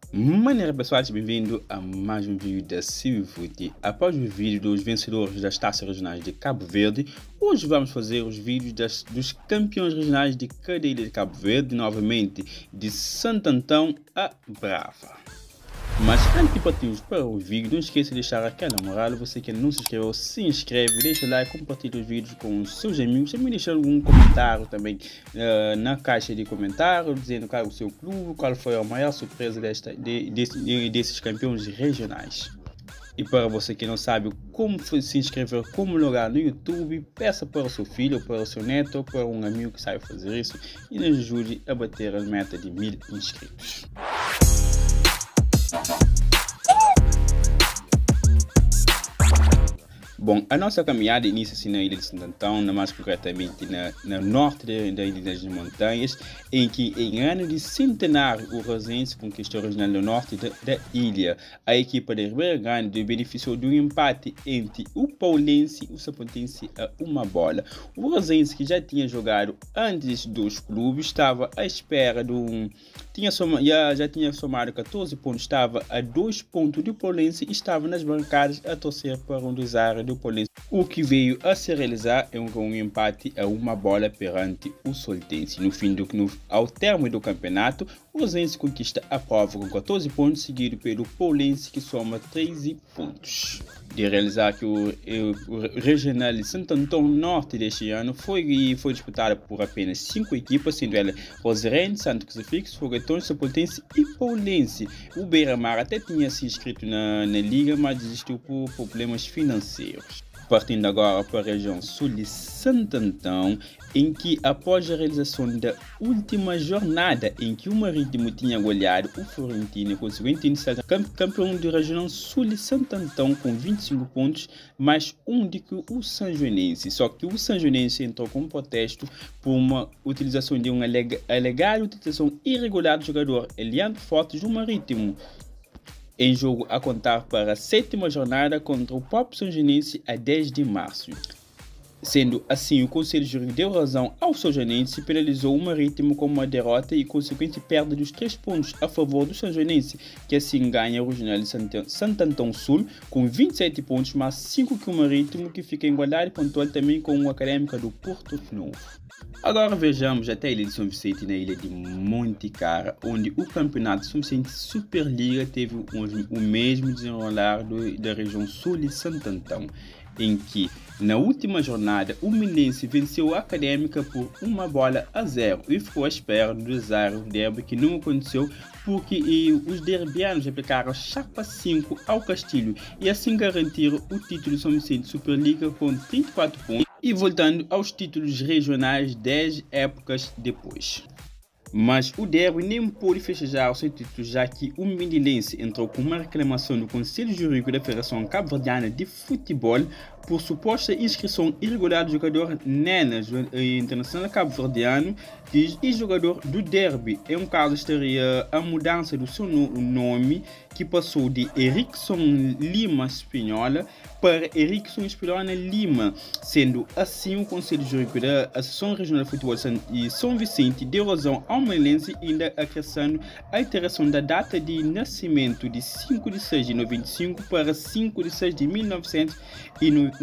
Maneira pessoal, bem-vindo a mais um vídeo da CiviFoot. Após o vídeo dos vencedores das taças regionais de Cabo Verde, hoje vamos fazer os vídeos dos campeões regionais de cada ilha de Cabo Verde, novamente de Santo Antão a Brava. Mas antes de partirmos para o vídeo, não esqueça de deixar aquela moral. Você que não se inscreveu, se inscreve, deixa o like, compartilha os vídeos com os seus amigos. Também deixa algum comentário também na caixa de comentários, dizendo qual é o seu clube, qual foi a maior surpresa desses campeões regionais. E para você que não sabe como se inscrever, como logar no YouTube, peça para o seu filho, para o seu neto, ou para um amigo que sabe fazer isso e nos ajude a bater a meta de 1000 inscritos. Bom, a nossa caminhada inicia-se na ilha de Santo Antão, mais concretamente no norte da ilha das montanhas, em que em ano de centenário o Rosense conquistou a regional do norte da ilha. A equipa de Ribeira Grande beneficiou de um empate entre o Paulense e o Sapontense a uma bola. O Rosense, que já tinha jogado antes dos clubes, estava à espera já tinha somado 14 pontos, estava a 2 pontos do Paulense e estava nas bancadas a torcer para um dos áreas do Paulense, o que veio a se realizar com um empate a uma bola perante o Soltense. Ao término do campeonato, o Rosense conquista a prova com 14 pontos, seguido pelo Paulense, que soma 13 pontos. De realizar que o Regional de Santo Antão Norte deste ano foi disputada por apenas 5 equipas, sendo ela Roserene, Santo Crucifixo, Foguetões, Sapontense e Paulense. O Beira-Mar até tinha se inscrito na liga, mas desistiu por problemas financeiros. Partindo agora para a região sul de Santo Antão, em que após a realização da última jornada em que o Marítimo tinha goleado o Florentino, consequentemente campeão da região sul de Santo Antão com 25 pontos, mais um do que o Sanjonense. Só que o Sanjonense entrou com protesto por uma utilização de uma alegada utilização irregular do jogador Eliandro Fortes do Marítimo, em jogo a contar para a 7ª jornada contra o próprio Sanjonense a 10 de março. Sendo assim, o Conselho Jurídico deu razão ao Sanjonense e penalizou o Marítimo com uma derrota e consequente perda dos 3 pontos a favor do Sanjonense, que assim ganha o regional de Santo Antão Sul com 27 pontos, mais 5 que o Marítimo, que fica em igualdade pontual também com o Académica do Porto Novo. Agora vejamos até a ilha de São Vicente, na ilha de Monte Cara, onde o campeonato São Vicente Superliga teve o mesmo desenrolar da região sul de Santo Antão, em que na última jornada o Minense venceu a Académica por 1-0 e ficou à espera do desaire derby, que não aconteceu porque os derbianos aplicaram chapa 5 ao Castilho e assim garantiram o título de São Vicente Superliga com 34 pontos e voltando aos títulos regionais 10 épocas depois. Mas o derby nem pôde festejar o seu título, já que o Mindilense entrou com uma reclamação do Conselho Jurídico da Federação Cabo-Verdiana de Futebol por suposta inscrição irregular do jogador Nenas, internacional cabo-verdiano e jogador do derby. Em um caso, estaria a mudança do seu nome, que passou de Erickson Lima Espinhola para Erickson Espinhola Lima. Sendo assim, o Conselho Jurídico da Associação Regional de Futebol de São Vicente deu razão ao Melense, ainda acrescentando a alteração da data de nascimento de 5 de 6 de 95 para 5 de 6 de 1990.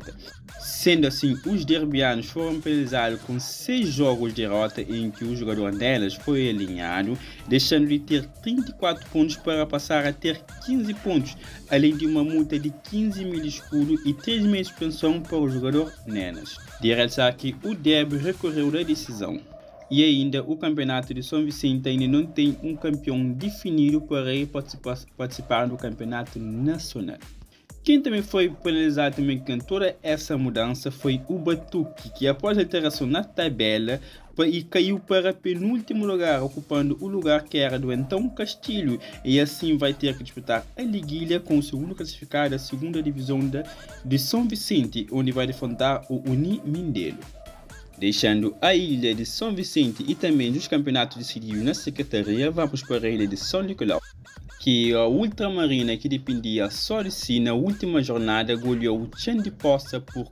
Sendo assim, os derbianos foram penalizados com 6 jogos de derrota, em que o jogador delas foi alinhado, deixando de ter 34 pontos para passar a ter 15 pontos, além de uma multa de 15 mil escudos e 3 meses de suspensão para o jogador Nenas. De realçar que o derby recorreu da decisão. E ainda, o campeonato de São Vicente ainda não tem um campeão definido para ir participar do campeonato nacional. Quem também foi penalizado com toda essa mudança foi o Batuque, que após a alteração na tabela caiu para penúltimo lugar, ocupando o lugar que era do então Castilho, e assim vai ter que disputar a liguilha com o segundo classificado da 2ª divisão de São Vicente, onde vai defrontar o Uni Mindelo. Deixando a ilha de São Vicente e também os campeonatos decididos na Secretaria, vamos para a ilha de São Nicolau, que a Ultramarina, que dependia só de si, na última jornada goleou o Chã de Poça por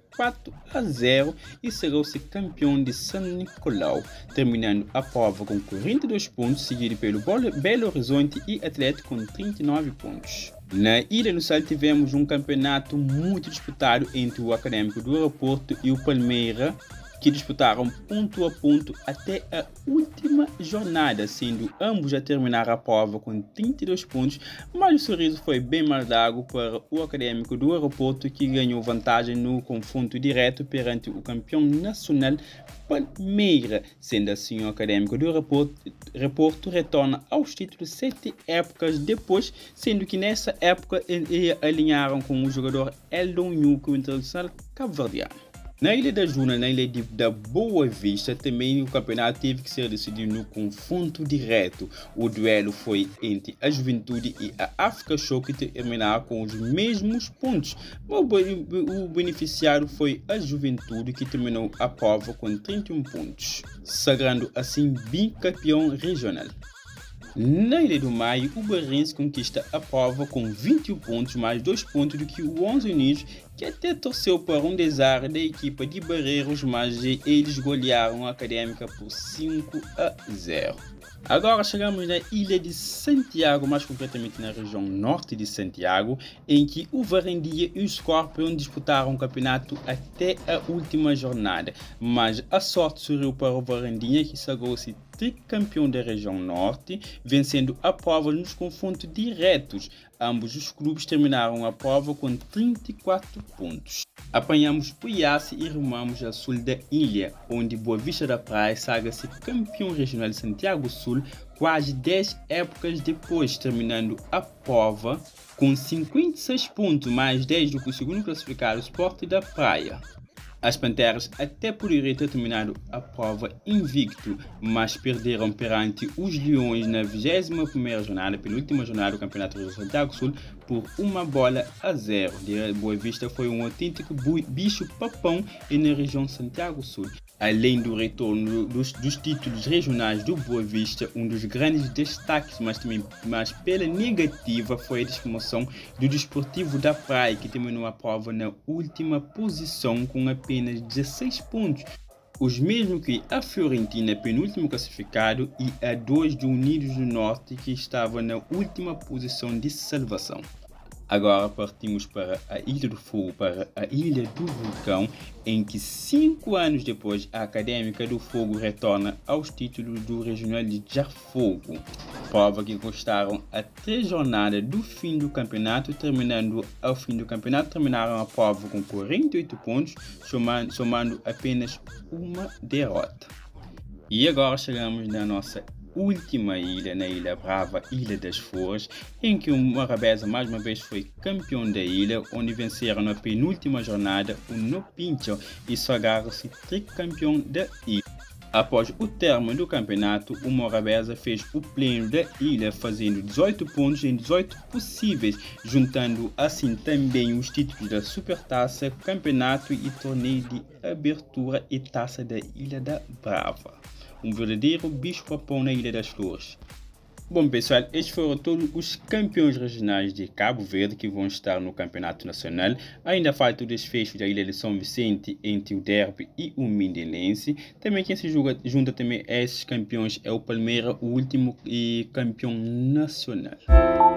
4-0 e sagrou-se campeão de São Nicolau, terminando a prova com 42 pontos, seguido pelo Belo Horizonte e Atlético com 39 pontos. Na Ilha do Sal tivemos um campeonato muito disputado entre o Académico do Aeroporto e o Palmeira, que disputaram ponto a ponto até a última jornada, sendo ambos a terminar a prova com 32 pontos, mas o sorriso foi bem marcado para o Académico do Aeroporto, que ganhou vantagem no confronto direto perante o campeão nacional Palmeira. Sendo assim, o Académico do Aeroporto retorna aos títulos 7 épocas depois, sendo que nessa época alinharam com o jogador Eldon Nuco, internacional cabo-verdiano. Na Ilha da Juna, na Ilha da Boa Vista, também o campeonato teve que ser decidido no confronto direto. O duelo foi entre a Juventude e a África Show, que terminaram com os mesmos pontos. O beneficiário foi a Juventude, que terminou a prova com 31 pontos, sagrando assim bicampeão regional. Na Ilha do Maio, o Barrense conquista a prova com 21 pontos, mais 2 pontos do que o 11 Unidos, que até torceu para um desastre da equipa de Barreiros, mas eles golearam a Académica por 5-0. Agora chegamos na Ilha de Santiago, mais concretamente na região norte de Santiago, em que o Varandia e o Scorpion disputaram o campeonato até a última jornada, mas a sorte sorriu para o Varandia, que sagrou-se tricampeão da região norte, vencendo a prova nos confrontos diretos. Ambos os clubes terminaram a prova com 34 pontos. Apanhamos o Iasse e rumamos a sul da ilha, onde Boa Vista da Praia sagra-se campeão regional de Santiago Sul quase 10 épocas depois, terminando a prova com 56 pontos, mais 10 do que o segundo classificado, Sport da Praia. As Panteras até poderiam ter terminado a prova invicto, mas perderam perante os Leões na 21ª jornada, penúltima jornada do Campeonato do Santiago Sul, por 1-0. De Boa Vista foi um autêntico bicho-papão na região Santiago Sul. Além do retorno dos títulos regionais do Boa Vista, um dos grandes destaques, mas pela negativa, foi a despromoção do Desportivo da Praia, que terminou a prova na última posição com apenas 16 pontos. Os mesmos que a Fiorentina, penúltimo classificado, e a 2 do Unidos do Norte, que estava na última posição de salvação. Agora partimos para a Ilha do Fogo, para a Ilha do Vulcão, em que 5 anos depois a Académica do Fogo retorna aos títulos do Regional de Jarfogo. Prova que constaram a 3 jornadas do fim do campeonato, terminaram a prova com 48 pontos, somando apenas uma derrota. E agora chegamos na nossa última ilha, na Ilha Brava, Ilha das Flores, em que o Morabeza mais uma vez foi campeão da ilha, onde venceram na penúltima jornada o No Pincho e sagraram-se tricampeão da ilha. Após o término do campeonato, o Morabeza fez o pleno da ilha, fazendo 18 pontos em 18 possíveis, juntando assim também os títulos da Supertaça, Campeonato e Torneio de Abertura e Taça da Ilha da Brava. Um verdadeiro bicho-papão na Ilha das Flores. Bom pessoal, estes foram todos os campeões regionais de Cabo Verde que vão estar no campeonato nacional. Ainda falta o desfecho da Ilha de São Vicente entre o Derby e o Mindenense. Também quem se junta também a esses campeões é o Palmeira, o último campeão nacional.